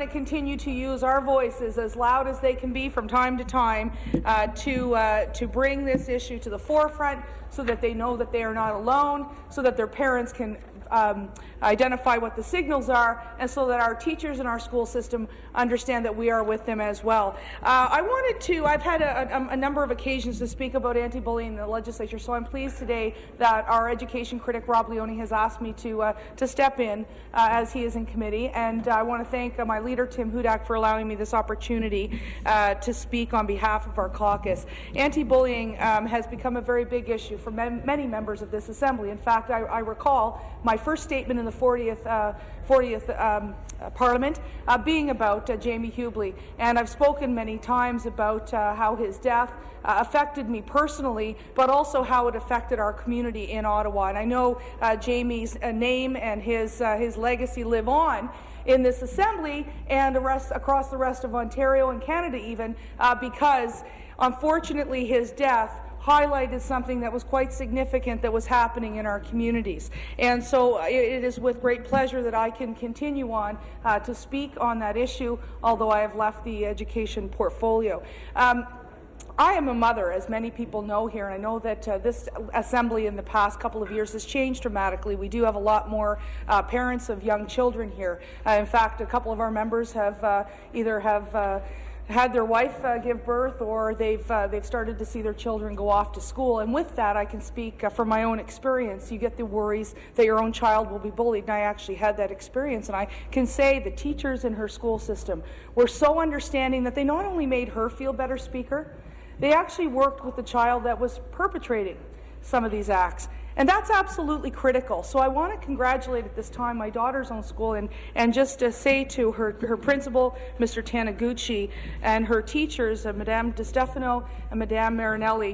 to continue to use our voices as loud as they can be from time to time to bring this issue to the forefront, so that they know that they are not alone, so that their parents can identify what the signals are, and so that our teachers in our school system understand that we are with them as well. I've had a number of occasions to speak about anti-bullying in the legislature, so I'm pleased today that our education critic Rob Leone has asked me to step in as he is in committee, and I want to thank my leader Tim Hudak for allowing me this opportunity to speak on behalf of our caucus. Anti-bullying has become a very big issue for many members of this Assembly. In fact, I recall my first statement in the 40th Parliament being about Jamie Hubley, and I've spoken many times about how his death affected me personally, but also how it affected our community in Ottawa. And I know Jamie's name and his legacy live on in this Assembly and across the rest of Ontario and Canada even, because unfortunately his death highlighted something that was quite significant that was happening in our communities. And so it is with great pleasure that I can continue on to speak on that issue, although I have left the education portfolio. I am a mother, as many people know here, and I know that this Assembly in the past couple of years has changed dramatically. We do have a lot more parents of young children here. In fact, a couple of our members have either had their wife give birth, or they've started to see their children go off to school. And with that, I can speak from my own experience. You get the worries that your own child will be bullied, and I actually had that experience. And I can say the teachers in her school system were so understanding that they not only made her feel better, Speaker, they actually worked with the child that was perpetrating some of these acts. And that's absolutely critical. So I want to congratulate at this time my daughter's own school, and just to say to her principal, Mr. Taniguchi, and her teachers, Madame DiStefano and Madame Marinelli,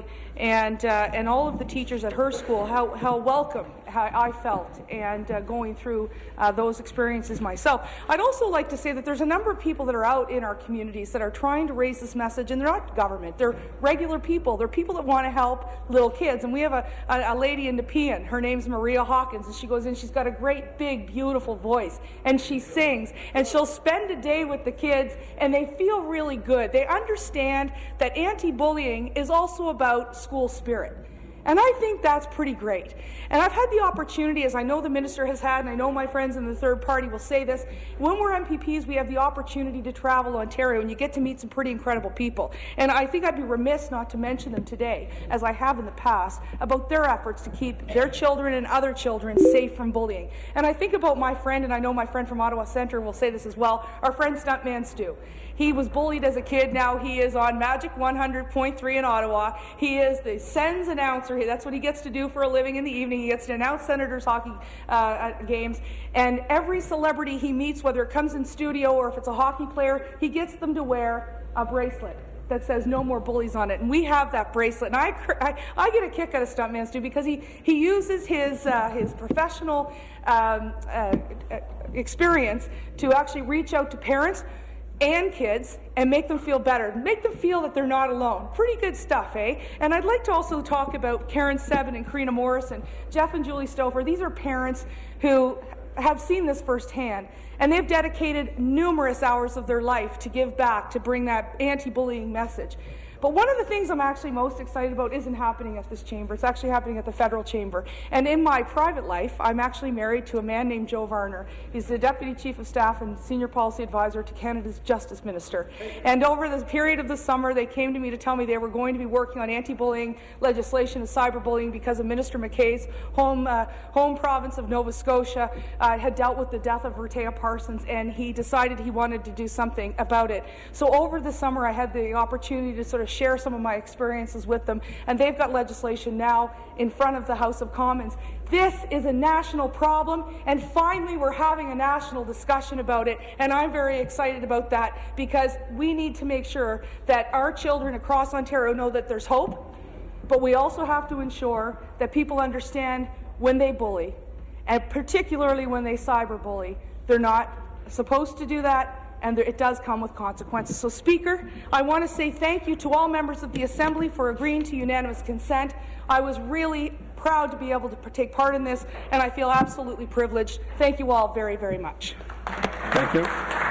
and all of the teachers at her school, how welcome I felt, and going through those experiences myself. I'd also like to say that there's a number of people that are out in our communities that are trying to raise this message, and they're not government. They're regular people. They're people that want to help little kids. And we have a lady in Nepean. Her name's Maria Hawkins, and she goes in. She's got a great, big, beautiful voice, and she sings, and she'll spend a day with the kids, and they feel really good. They understand that anti-bullying is also about school spirit. And I think that's pretty great. And I've had the opportunity, as I know the minister has had, and I know my friends in the third party will say this, when we're MPPs, we have the opportunity to travel to Ontario, and you get to meet some pretty incredible people. And I think I'd be remiss not to mention them today, as I have in the past, about their efforts to keep their children and other children safe from bullying. And I think about my friend, and I know my friend from Ottawa Centre will say this as well, our friend Stuntman Stu. He was bullied as a kid. Now he is on Magic 100.3 in Ottawa. He is the Sens announcer. That's what he gets to do for a living in the evening. He gets to announce Senators hockey games. And every celebrity he meets, whether it comes in studio or if it's a hockey player, he gets them to wear a bracelet that says "No More Bullies" on it. And we have that bracelet. And I get a kick out of Stuntman Stu because he uses his professional experience to actually reach out to parents and kids and make them feel better, make them feel that they're not alone. Pretty good stuff, eh? And I'd like to also talk about Karen Seven and Karina Morrison, Jeff and Julie Stouffer. These are parents who have seen this firsthand, and they've dedicated numerous hours of their life to give back, to bring that anti-bullying message. But one of the things I'm actually most excited about isn't happening at this chamber. It's actually happening at the federal chamber. And in my private life, I'm actually married to a man named Joe Varner. He's the Deputy Chief of Staff and Senior Policy Advisor to Canada's Justice Minister. And over the period of the summer, they came to me to tell me they were going to be working on anti-bullying legislation and cyberbullying because of Minister McKay's home province of Nova Scotia had dealt with the death of Rhea Parsons, and he decided he wanted to do something about it. So over the summer, I had the opportunity to sort of share some of my experiences with them, and they've got legislation now in front of the House of Commons. This is a national problem, and finally we're having a national discussion about it, and I'm very excited about that because we need to make sure that our children across Ontario know that there's hope, but we also have to ensure that people understand when they bully, and particularly when they cyberbully, they're not supposed to do that, and it does come with consequences. So, Speaker, I want to say thank you to all members of the Assembly for agreeing to unanimous consent. I was really proud to be able to take part in this, and I feel absolutely privileged. Thank you all very, very much. Thank you.